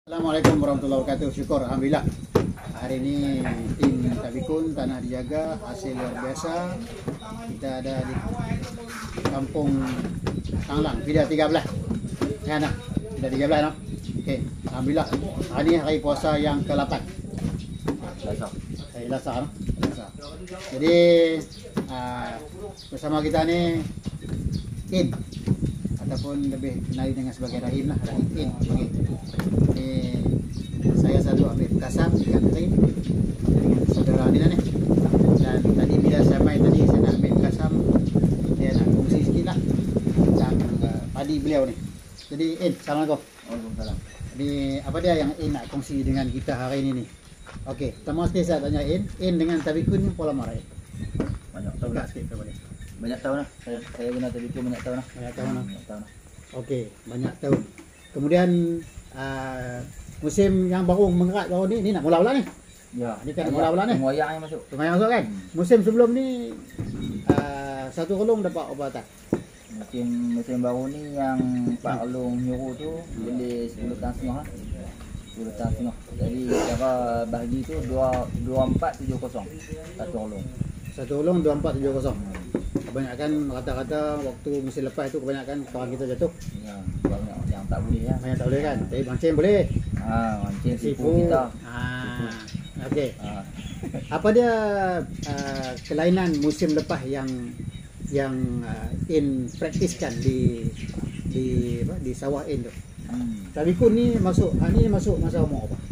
Assalamualaikum warahmatullahi wabarakatuh. Syukur, alhamdulillah. Hari ini tim Tabikun Tanah Dijaga hasil luar biasa. Kita ada di kampung Tanglang, Vida 13. Ya, nah. Vida 13, no? Okey, alhamdulillah. Hari ini hari puasa yang ke-8. Hari Selasa, no? Selasa. Jadi bersama kita ni In, ataupun lebih kenali dengan sebagai Rahim lah, Rahim In. Okay. Saya selalu ambil kasam ikan Rahim dengan saudara Adina ni. Dan tadi bila saya main tadi, saya nak ambil kasam, dia nak kongsi sikit lah tentang padi beliau ni. Jadi In, Assalamualaikum. Waalaikumsalam. Jadi apa dia yang In nak kongsi dengan kita hari ini ni? Okey, pertama sekali saya tanya In dengan Tabikun ni pola marah. Banyak tahun dah. Sikit boleh. Banyak tahun dah. Saya guna Tabikun banyak tahun dah. Banyak tahun dah. Banyak tahun dah. Okey, banyak tahun. Kemudian musim yang baru mengerat baru ni nak mula pula ni. Ya, Ni kan mula pula ni. Wayang yang masuk. Lumayan masuk kan? Musim sebelum ni satu kolong dapat berapa tak? Musim baru ni yang Pak Long nyuruh tu beli 10 tan setengah. 10 tan setengah. Jadi cara bahagi tu 2470 satu kolong. Satu kolong 2470. Kebanyakan rata-rata waktu musim lepas tu kebanyakan kawan kita jatuh. Ya, banyak yang tak boleh ya. Banyak tak boleh kan? Tapi mancing boleh. Mancing sipu Sipu. kita. Okey. Ah, Apa dia kelainan musim lepas yang In praktiskan di sawah In tu? Tabikun ni masuk masa umur apa?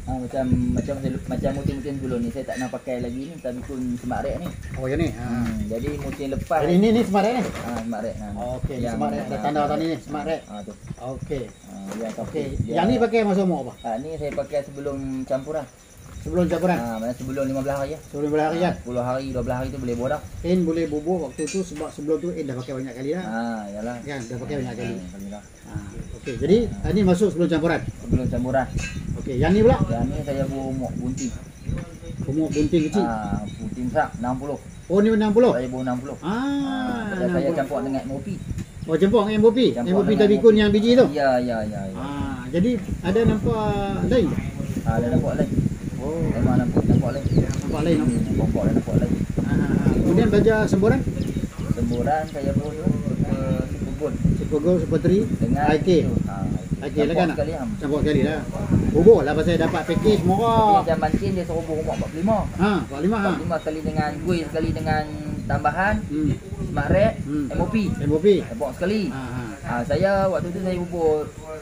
macam musim-musim dulu ni saya tak nak pakai lagi ni Tabikun Semak Rek ni. Oh yang ni. Jadi musim lepas Jadi ni Semak Rek ni. Semak Rek. Okey, Semak Rek ada tanda tadi ni Semak Rek. Tu. Okey. Yang Okey. Yang ni pakai masa umur apa? Ni saya pakai sebelum campuran. Sebelum campuran. Maksudnya sebelum 15 hari ya. Sebelum berhari kan? 10 hari, 12 hari tu boleh buat dah. In boleh bubuh waktu tu sebab sebelum tu In dah pakai banyak kali dah. Yalah. Kan dah pakai banyak kali. Kali dah. Okey, jadi ni masuk sebelum campuran. Sebelum campuran. Okey, yang ni pula Yang ni saya buat bunting. umur bunting kecil. Bunting besar 60. Oh ni 60. Saya buat 60. Saya 60. campur dengan MOP. Oh jemput dengan MOP. Campur MOP dengan Tabikun MOP. yang biji tu. Ya. Jadi ada nampak lain. Ada nampak lain. Oh, Memang nampak lain. nampak lain. Nampak lain. Kemudian belajar semburan, Semburan saya buat ke Sipugul Super Gold, Super 3, dengan IK. tu, IK lah kan? sekali am. Campur sekali lah. Bubur lah pasal dapat package Tapi murah. macam mancing dia suruh buat 45. 45 45 sekali dengan kuih, sekali dengan tambahan Smart Rek, MOP. MOP. Saya buat sekali. Saya waktu tu saya bubur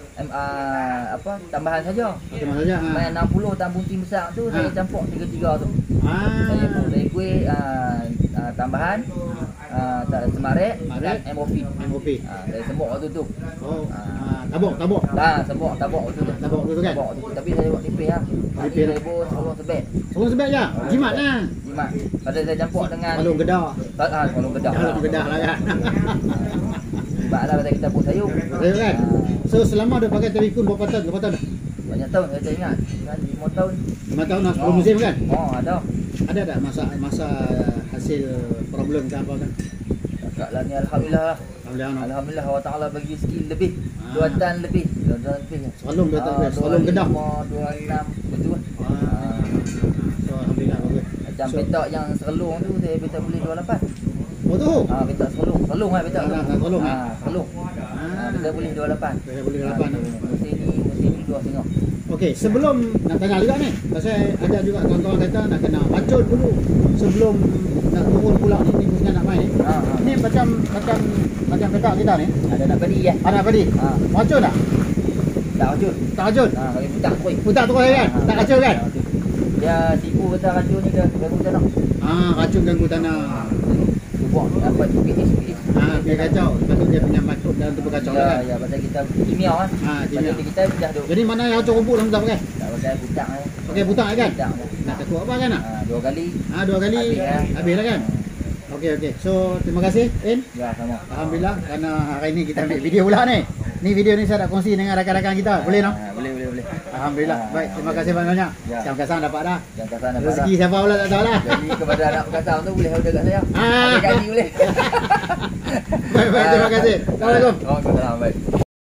tambahan saja. Macam mana saja. Main 60 tan bunting besar tu saya campur 3-3 tu. Saya buat dari kuih tambahan Smart Rek dan MOP. MOP. Saya sembuk waktu tu. Oh, tabuk. Sembuk waktu tu. Tabuk waktu tu kan? Sembuk waktu tu. Tapi saya buat nipis lah. Tapi Nipis. saya buat seorang sebet. Semua sebab je. Jimat lah. Jimat. Pada saya campur dengan Balung gedah. Balung gedah. Balung gedah lah kan. Jimat lah pasal kita buat sayur. Sayur kan? So selama dah pakai Tabikun berapa tahun? Berapa tahun dah? Banyak tahun saya tak ingat. 5 tahun. 5 tahun dah 10 musim kan? Ada. Ada tak masa hasil problem ke apa kan? Cakap lah ni Alhamdulillah lah. Alhamdulillah Allah Ta'ala bagi rezeki lebih. 2 tan lebih. 2 tan lebih. Selong dia tak boleh. Selong gedah. 26 betul kan? So alhamdulillah bagus. Macam petak yang serelung tu saya petak boleh 28. Oh tu. Petak serelung. Serelung lah petak tu. Serelung ah. Serelung. Petak boleh 28. Saya boleh 8. Musim ni 2,5. Okey, sebelum nak tanya juga ni, pasal ada juga kawan-kawan kata nak kena bacot dulu sebelum nak turun pula ni khususnya nak main ni. Ni macam petak kita ni. Ada nak beli ya? Ada apa ni? Bacot tak? Tak wajud. Tak bacot. Bagi putar kuih. Putar terus kan? Tak kacau kan? Dia sipu betul racun ni ke ganggu tanah. Racun ganggu tanah. Buat dapat PH. Dia kacau. Lepas tu dia punya mikrop dalam tu berkacau kan? Ya, pasal kita kimia kan. Kimia. Pasal kita dah duk. Jadi mana yang racun rumput tak pakai? Tak pakai putar ni. Pakai putar kan? Putar. Nak takut apa kan? 2 kali. 2 kali habis lah kan? Okey. So terima kasih In. Ya, sama. Alhamdulillah kerana hari ini kita ambil video pula ni. Ni video ni saya nak kongsi dengan rakan-rakan kita. Boleh no? Boleh. Alhamdulillah. Baik, terima kasih banyak-banyak. Ya. Jam kasang dapat dah. Yang kata nak Rezeki siapa pula tak tahu lah. Jadi kepada anak perkataan tu boleh order kat saya. Ada gaji boleh. Baik, terima kasih. Assalamualaikum. Waalaikumsalam. Baik.